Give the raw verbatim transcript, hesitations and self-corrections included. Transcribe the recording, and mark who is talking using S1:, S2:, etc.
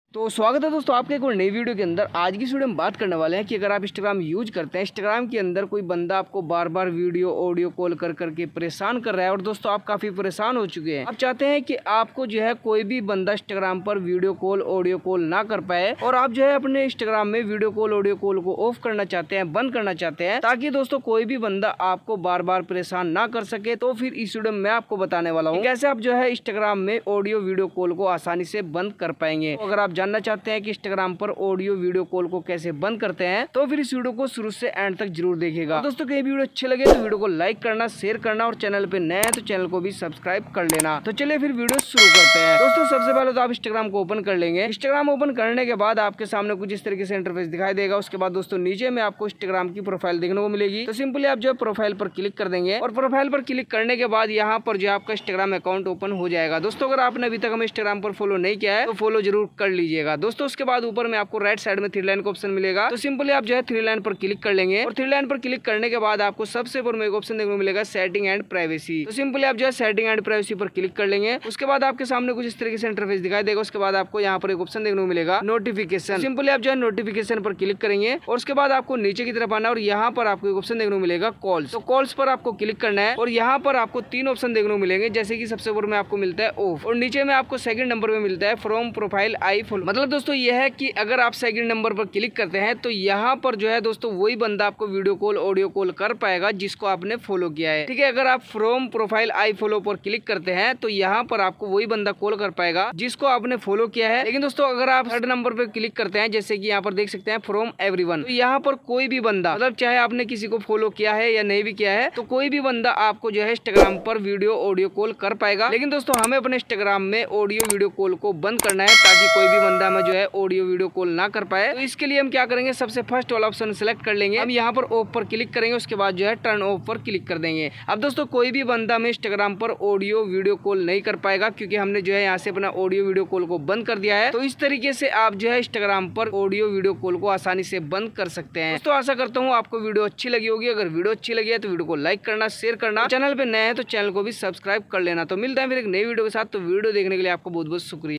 S1: तो स्वागत है दोस्तों आपके एक और नई वीडियो के अंदर। आज की वीडियो में बात करने वाले हैं कि अगर आप इंस्टाग्राम यूज करते हैं, इंस्टाग्राम के अंदर कोई बंदा आपको बार बार वीडियो ऑडियो कॉल कर करके परेशान कर रहा है और दोस्तों आप काफी परेशान हो चुके हैं। आप चाहते हैं कि आपको जो है कोई भी बंदा इंस्टाग्राम पर वीडियो कॉल ऑडियो कॉल ना कर पाए और आप जो है अपने इंस्टाग्राम में वीडियो कॉल ऑडियो कॉल को ऑफ करना चाहते हैं, बंद करना चाहते हैं, ताकि दोस्तों कोई भी बंदा आपको बार बार परेशान ना कर सके। तो फिर इस वीडियो में मैं आपको बताने वाला हूँ कैसे आप जो है इंस्टाग्राम में ऑडियो वीडियो कॉल को आसानी से बंद कर पाएंगे। तो अगर आप जानना चाहते हैं कि इंस्टाग्राम पर ऑडियो वीडियो कॉल को कैसे बंद करते हैं तो फिर इस वीडियो को शुरू से एंड तक जरूर देखिएगा। दोस्तों कहीं वीडियो अच्छे लगे तो वीडियो को लाइक करना, शेयर करना और चैनल पे नए हैं तो चैनल को भी सब्सक्राइब कर लेना। तो चलिए फिर वीडियो शुरू करते हैं। दोस्तों सबसे पहले तो आप इंस्टाग्राम को ओपन कर लेंगे। इंस्टाग्राम ओपन करने के बाद आपके सामने कुछ इस तरीके से इंटरफेस दिखाई देगा। उसके बाद दोस्तों नीचे में आपको इंस्टाग्राम की प्रोफाइल देखने को मिलेगी। तो सिंपली आप जो प्रोफाइल पर क्लिक कर देंगे और प्रोफाइल पर क्लिक करने के बाद यहाँ पर जो आपका इंस्टाग्राम अकाउंट ओपन हो जाएगा। दोस्तों अगर आपने अभी तक हमें इंस्टाग्राम पर फॉलो नहीं किया है तो फॉलो जरूर कर लीजिएगा। दोस्तों उसके बाद ऊपर में आपको राइट साइड में थ्री लाइन का ऑप्शन मिलेगा। तो सिंपली आप जो है थ्री लाइन पर क्लिक कर लेंगे और थ्री लाइन पर क्लिक करने के बाद आपको सबसे ऊपर में एक ऑप्शन देखने को मिलेगा सेटिंग एंड प्राइवेसी। तो सिंपली आप जो है सेटिंग एंड प्राइवेसी पर क्लिक कर लेंगे। उसके बाद आपके सामने कुछ इस तरीके से इंटरफेस दिखाई देगा। उसके बाद आपको यहाँ पर एक ऑप्शन देखने को मिलेगा नोटिफिकेशन। सिंपली आप जो है नोटिफिकेशन पर क्लिक करेंगे और उसके बाद आपको नीचे की तरफ आना और यहाँ पर आपको एक ऑप्शन देखने को मिलेगा कॉल्स। तो कॉल्स पर आपको क्लिक करना है और यहाँ पर आपको तीन ऑप्शन देखने को मिलेंगे, जैसे कि सबसे ऊपर में आपको मिलता है ऑफ और नीचे में आपको सेकंड नंबर में मिलता है फ्रॉम प्रोफाइल आई फॉलो। मतलब दोस्तों यह है कि अगर आप सेकंड नंबर पर क्लिक करते हैं तो यहाँ पर जो है दोस्तों वही बंदा आपको वीडियो कॉल ऑडियो कॉल कर पाएगा जिसको आपने फॉलो किया है। ठीक है, अगर आप फ्रॉम प्रोफाइल आई फॉलो पर क्लिक करते हैं तो यहाँ पर आपको वही बंदा कॉल कर पाएगा जिसको आपने फॉलो किया है। लेकिन दोस्तों अगर आप थर्ड नंबर पर क्लिक करते हैं, जैसे कि यहाँ पर देख सकते हैं फ्रॉम एवरीवन, तो यहाँ पर कोई भी बंदा, मतलब चाहे आपने किसी को फॉलो किया है या नहीं भी किया है, तो कोई भी बंदा आपको जो है इंस्टाग्राम पर वीडियो ऑडियो कॉल कर पाएगा। लेकिन दोस्तों हमें अपने इंस्टाग्राम में ऑडियो वीडियो कॉल को बंद करना है ताकि कोई भी बंदा हमें जो है ऑडियो वीडियो कॉल ना कर पाए। तो इसके लिए हम क्या करेंगे, सबसे फर्स्ट वाला ऑप्शन सेलेक्ट कर लेंगे। हम यहाँ पर ऑफ पर क्लिक करेंगे, उसके बाद जो है टर्न ऑफ पर क्लिक कर देंगे। अब दोस्तों कोई भी बंदा हमें इंस्टाग्राम पर ऑडियो वीडियो कॉल नहीं कर पाएगा क्योंकि हमने जो है यहाँ से अपना ऑडियो वीडियो कॉल को बंद कर दिया है। तो इस तरीके से आप जो है इंस्टाग्राम पर ऑडियो वीडियो कॉल को आसानी से बंद कर सकते हैं। दोस्तों आशा करता हूँ आपको वीडियो अच्छी लगी होगी। अगर वीडियो अच्छी लगी है तो वीडियो को लाइक करना, शेयर करना, चैनल पे नए हैं तो चैनल को भी सब्सक्राइब कर लेना। तो मिलता है फिर एक नई वीडियो के साथ। तो वीडियो देखने के लिए आपको बहुत बहुत शुक्रिया।